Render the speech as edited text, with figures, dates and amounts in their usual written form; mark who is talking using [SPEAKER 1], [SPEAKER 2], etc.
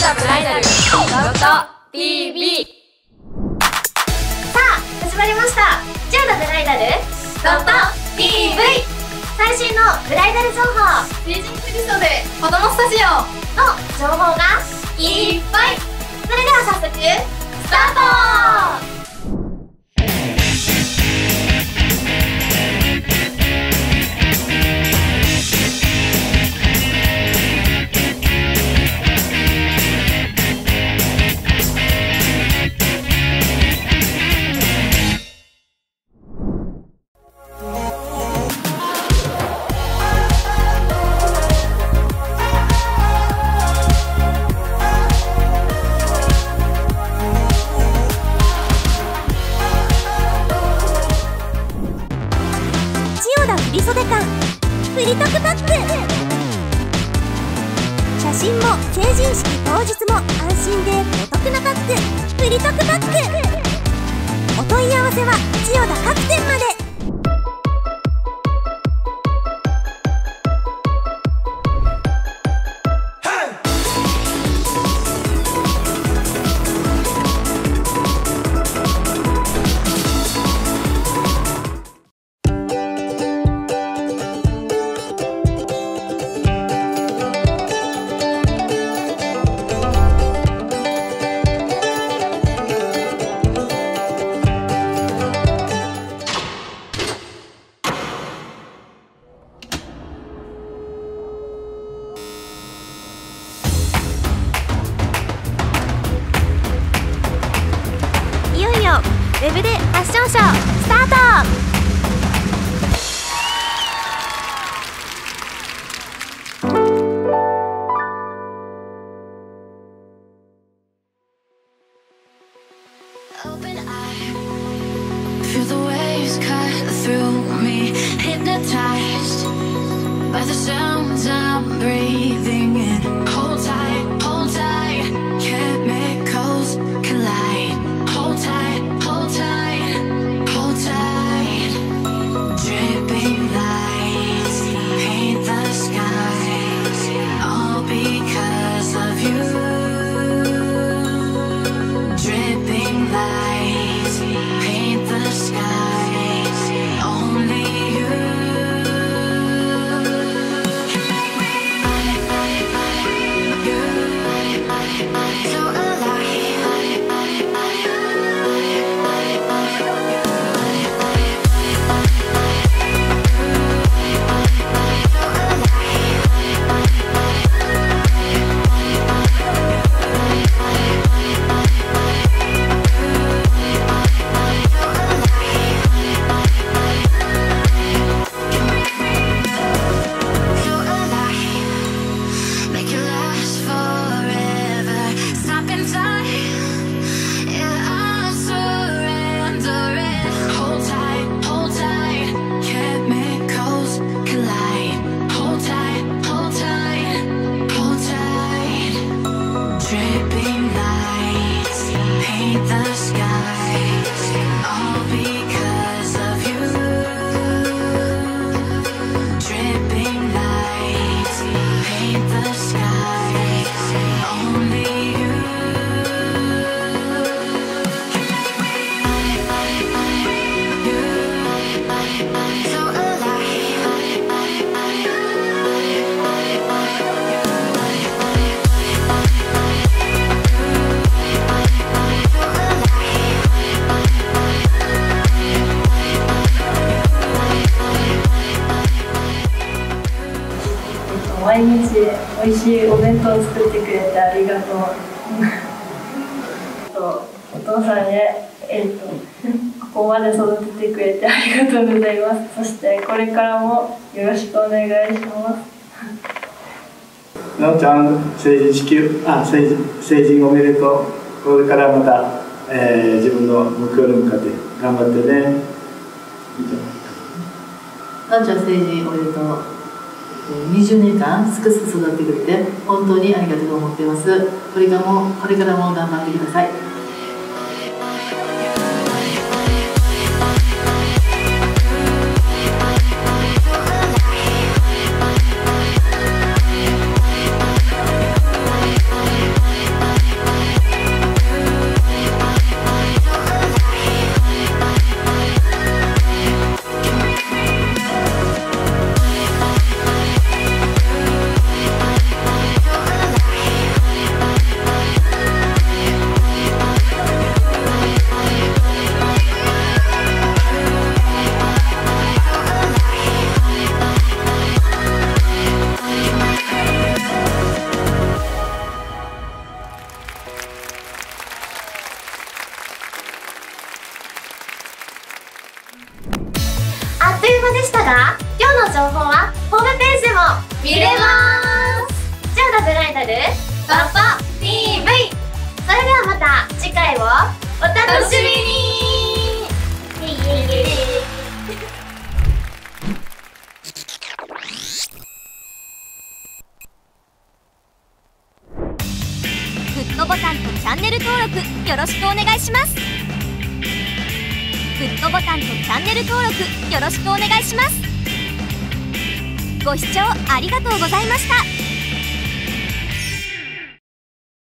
[SPEAKER 1] 田ブライダル.tv。
[SPEAKER 2] さあ始まりました、千代田ブライダル.tv。 最新のブライダル情報、
[SPEAKER 1] 成人振り袖子供スタジオ
[SPEAKER 2] の情報がいっぱい。それでは早速スタート。
[SPEAKER 3] 振り袖感振り得パック。写真も成人式当日も安心でお得なパック、振り得パック。お問い合わせは千代田各店まで。ウェブでファッションショースタート。
[SPEAKER 4] Open eye, feel the waves cut through me, hypnotized by the sounds I'm breathing in. Hold tight, chemicals collide. Hold tight, hold tight, hold tight. Dripping lights paint the skies, all because of you. Dripping lights paint the skies, only you. You make me so alive. Dripping lights paint the skies, all because of you. Dripping lights paint the skies, only you. So alive.
[SPEAKER 5] 毎日美味しいお弁当を作ってくれてありがとう。お父さんへ、ここまで育ててくれてありがとうございます。そしてこれからもよろしくお願いします。
[SPEAKER 6] なおちゃん、成人おめでとう。これからまた、自分の目標に向かって頑張ってね。
[SPEAKER 7] なおちゃん、成人おめでとう。20年間すくすく育ってくれて本当にありがとうと思っています。これからも頑張ってください。
[SPEAKER 3] ボタンとチャンネル登録よろしくお願いします。グッドボタンとチャンネル登録よろしくお願いします。ご視聴ありがとうございました。